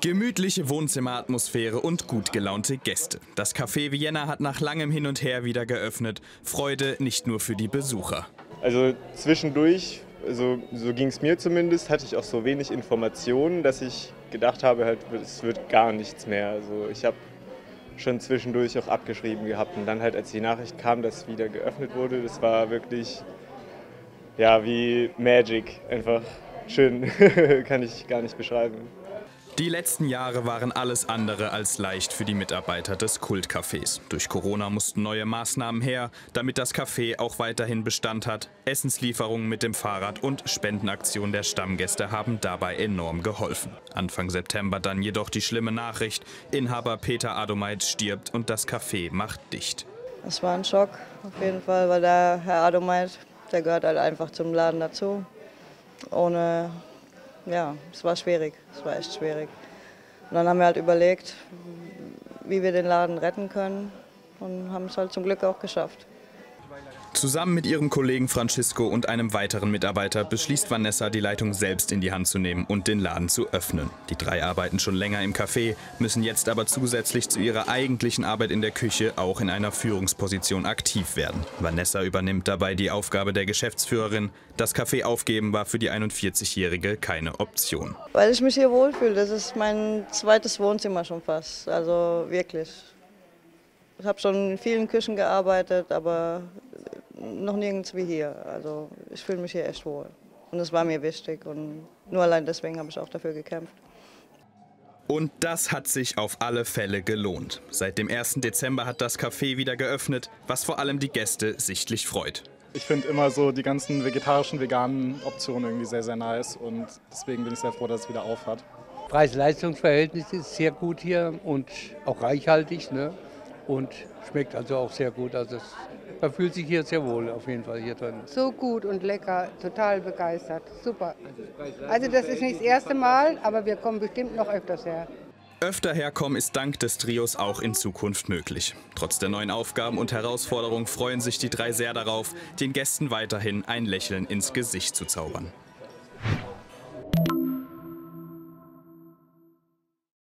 Gemütliche Wohnzimmeratmosphäre und gut gelaunte Gäste. Das Café Vienna hat nach langem Hin und Her wieder geöffnet. Freude nicht nur für die Besucher. Also zwischendurch, so ging es mir zumindest, hatte ich auch so wenig Informationen, dass ich gedacht habe, halt, es wird gar nichts mehr. Also ich habe schon zwischendurch auch abgeschrieben gehabt und dann halt, als die Nachricht kam, dass wieder geöffnet wurde, das war wirklich, ja, wie Magic, einfach schön, kann ich gar nicht beschreiben. Die letzten Jahre waren alles andere als leicht für die Mitarbeiter des Kultcafés. Durch Corona mussten neue Maßnahmen her, damit das Café auch weiterhin Bestand hat. Essenslieferungen mit dem Fahrrad und Spendenaktionen der Stammgäste haben dabei enorm geholfen. Anfang September dann jedoch die schlimme Nachricht: Inhaber Peter Adomait stirbt und das Café macht dicht. Es war ein Schock auf jeden Fall, weil der Herr Adomait, der gehört halt einfach zum Laden dazu. Ja, es war schwierig, es war echt schwierig. Und dann haben wir halt überlegt, wie wir den Laden retten können und haben es halt zum Glück auch geschafft. Zusammen mit ihrem Kollegen Francisco und einem weiteren Mitarbeiter beschließt Vanessa, die Leitung selbst in die Hand zu nehmen und den Laden zu öffnen. Die drei arbeiten schon länger im Café, müssen jetzt aber zusätzlich zu ihrer eigentlichen Arbeit in der Küche auch in einer Führungsposition aktiv werden. Vanessa übernimmt dabei die Aufgabe der Geschäftsführerin. Das Café aufgeben war für die 41-Jährige keine Option. Weil ich mich hier wohlfühle, das ist mein zweites Wohnzimmer schon fast, also wirklich. Ich habe schon in vielen Küchen gearbeitet, aber noch nirgends wie hier. Also ich fühle mich hier echt wohl. Und das war mir wichtig und nur allein deswegen habe ich auch dafür gekämpft. Und das hat sich auf alle Fälle gelohnt. Seit dem 1. Dezember hat das Café wieder geöffnet, was vor allem die Gäste sichtlich freut. Ich finde immer so die ganzen vegetarischen, veganen Optionen irgendwie sehr, sehr nice und deswegen bin ich sehr froh, dass es wieder auf hat. Preis-Leistungs-Verhältnis ist sehr gut hier und auch reichhaltig, ne? Und schmeckt also auch sehr gut. Also man fühlt sich hier sehr wohl auf jeden Fall hier drin. So gut und lecker, total begeistert, super. Also das ist nicht das erste Mal, aber wir kommen bestimmt noch öfters her. Öfter herkommen ist dank des Trios auch in Zukunft möglich. Trotz der neuen Aufgaben und Herausforderungen freuen sich die drei sehr darauf, den Gästen weiterhin ein Lächeln ins Gesicht zu zaubern.